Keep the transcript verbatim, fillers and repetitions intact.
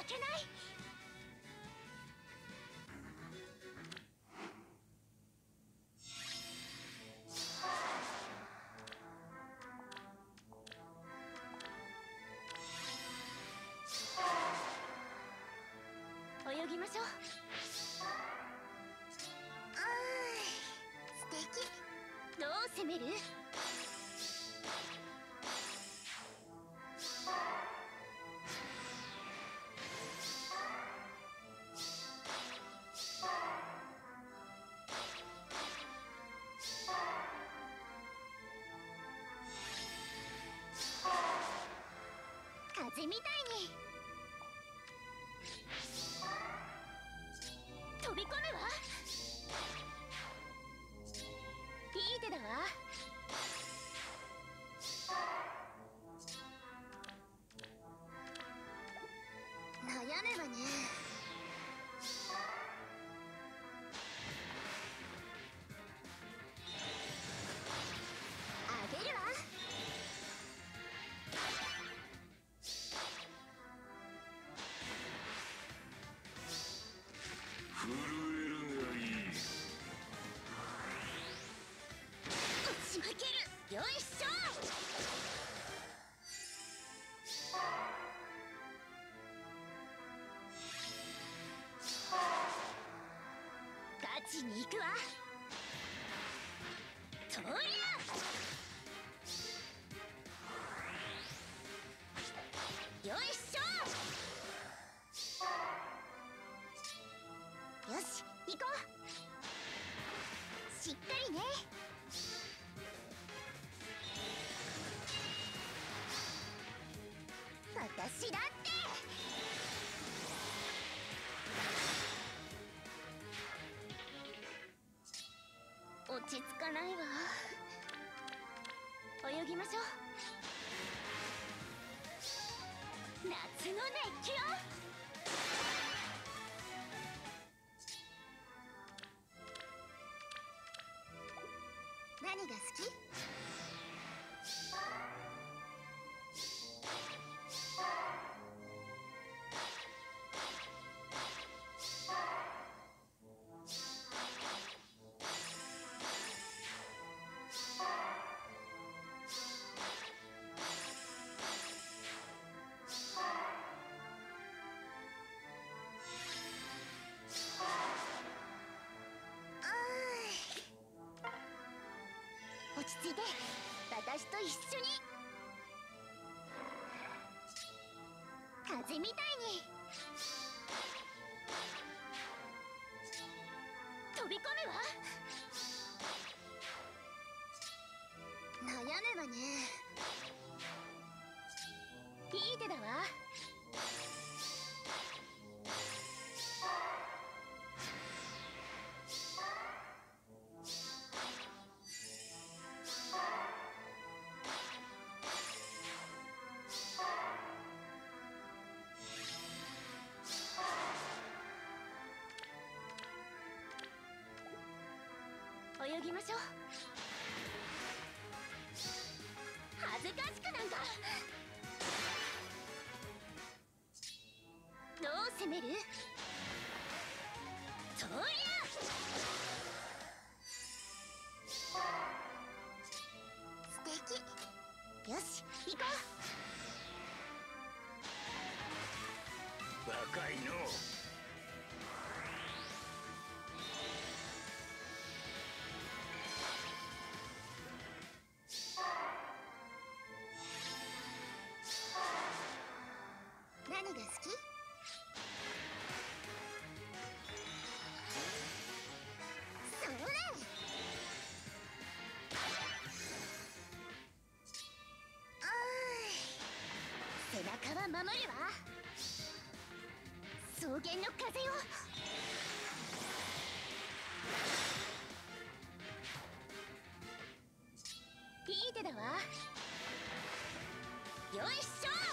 けない。泳ぎましょう。あー、素敵。どう攻める？風みたいに飛び込むわ。いい手だわ。悩めばね。あげるわ。 震えるがいい。 打ち負ける。よいしょ。勝ちに行くわ。とりゃよいしょ。よし行こう。しっかりね。私だって落ち着かないわ。泳ぎましょう。夏の熱気よ。何が好き？落ち着いて、私と一緒に。風みたいに飛び込むわ。悩めばね。いい手だわ。泳ぎましょう。恥ずかしくなんか。どう攻める？とりゃ素敵。よし行こう。若いの。 何が好き？それ。あー、背中は守るわ。草原の風よ。いい手だわ。よいしょ。